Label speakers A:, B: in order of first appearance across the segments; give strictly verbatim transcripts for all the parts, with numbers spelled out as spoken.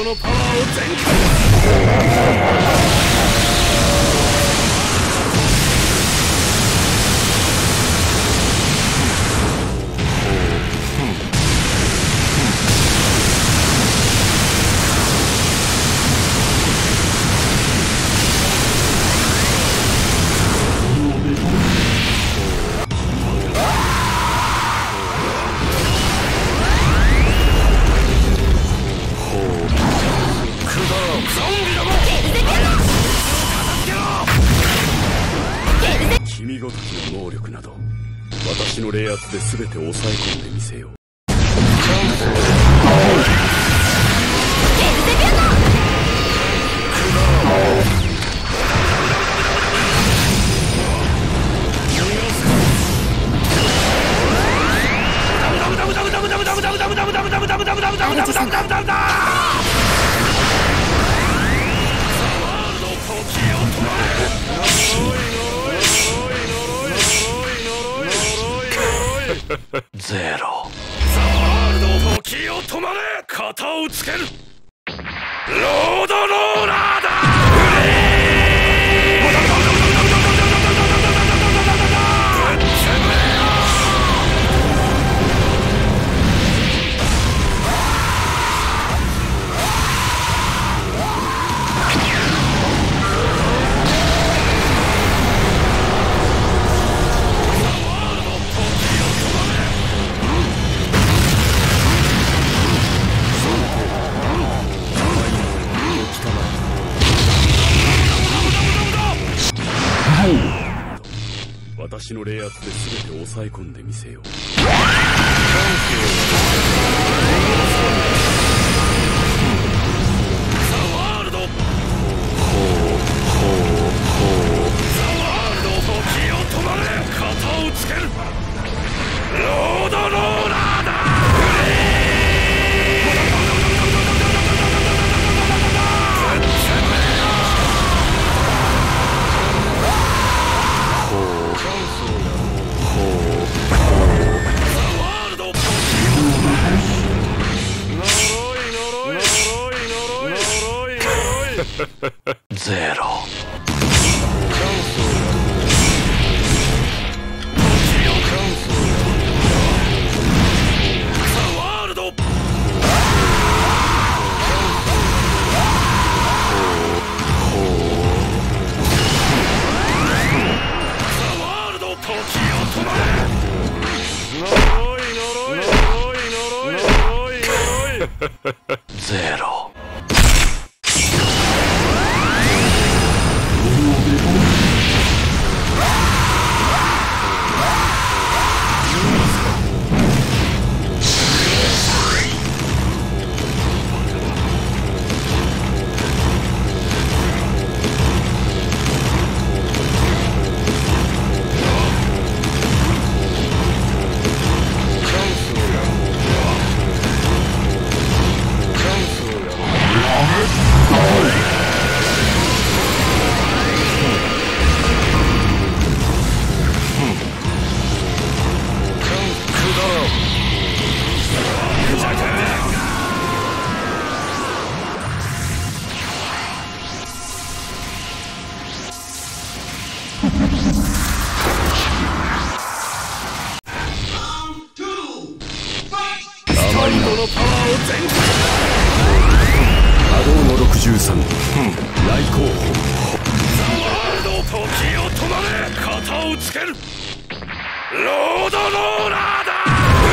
A: ドのパワーを全開。
B: 君ごときの能力など私の冷圧で全て抑え込んでみせよう。
A: ゼロ。ザワールド時を止まれ。型をつける。ロードローラーだ。
B: 私の冷圧で全て抑え込んでみせよう。ザワールド。ほうほうほう。ザワールド時を止まれ。型をつける。ロードローラーだ。ゼロ。ゼロ。のパワーを全開。波動のろくじゅうさん、来候補。ザワールド時を止まれ。型をつける。ロードローラーだ。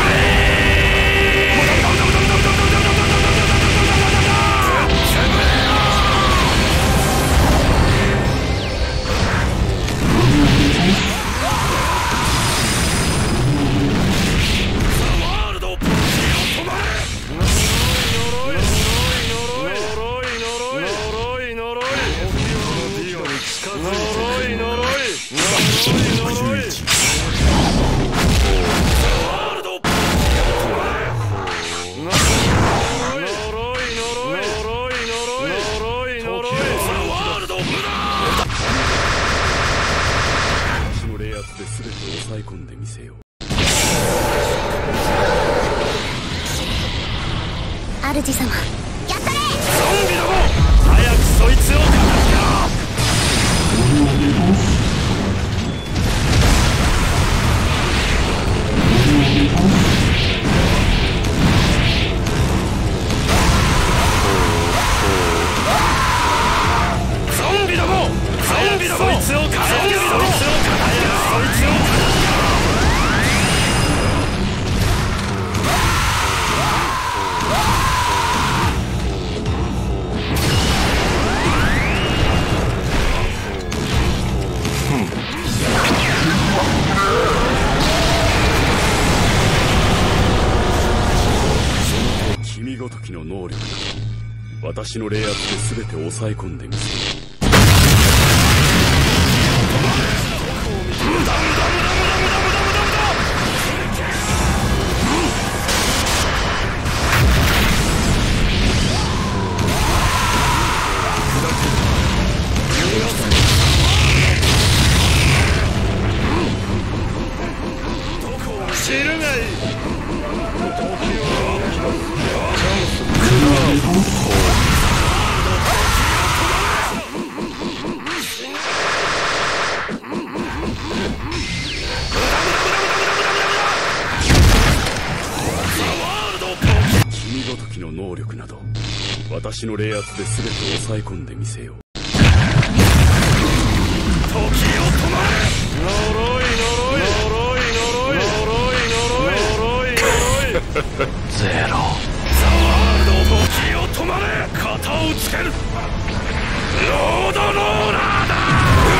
B: 抑え込んでみせよう。
C: 主様、やったれ。
A: ンビども、早くそいつを片付けろ。ゾンビども、ゾンビども、そいつを片付けろ。そいつを片付けろ。そいつを片付けろ。
B: 君ごときの能力だ。私の霊圧で全て抑え込んでみせる。
A: 知るがいい。
B: 君ごときの能力など私の霊圧で全て抑え込んでみせよう。
A: 時を止まれ。呪い呪い呪い呪い呪い呪い呪い呪いゼロ。ザワールド、時を止まれ。型をつける。ロードローラーだ。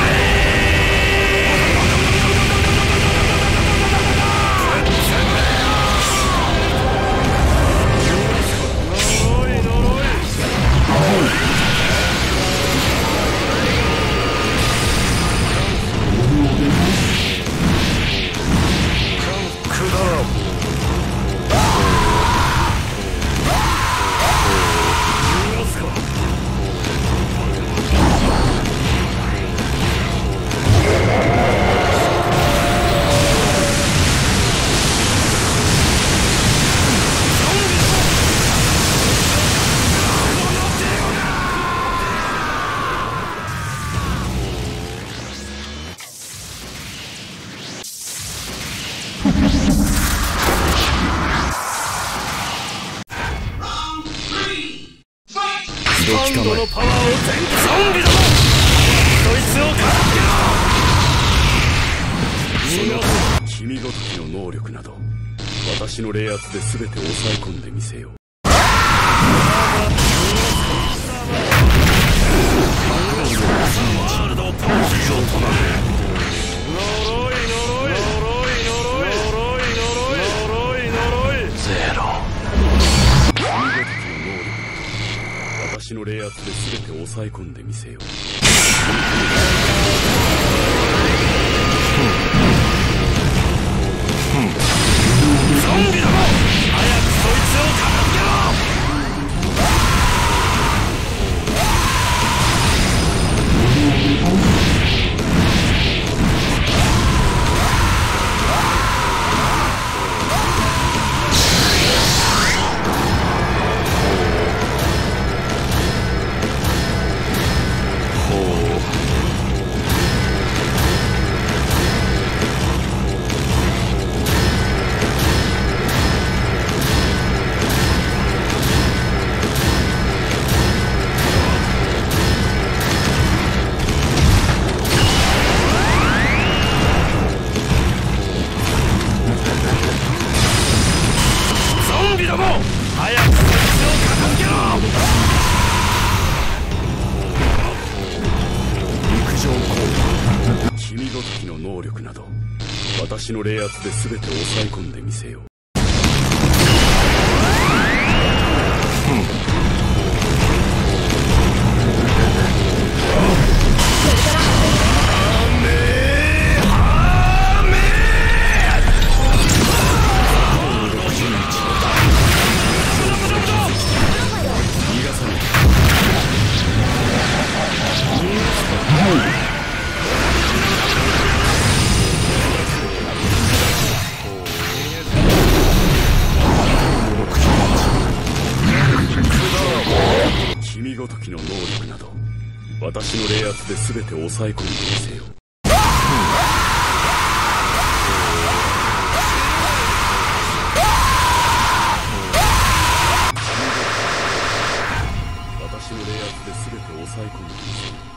A: ハンドのパワーを全開。ゾンビども、そいつを片付けろ。
B: 君ごときの能力など私の霊圧で全て抑え込んでみせよう。ワールド、時を止まれ。
A: 呪い呪い呪い呪い呪い呪い呪いゼロ。
B: 私の霊圧で全て抑え込んでみせよう。
A: ゾンビども、早くそいつを片付けろ。
B: 君ごときの能力など私の霊圧で全て抑え込んでみせよう。
A: ゾ
B: ごときの能力など私の冷圧で全て抑え込んでみせよう。私の冷圧で全て抑え込んでみせよう。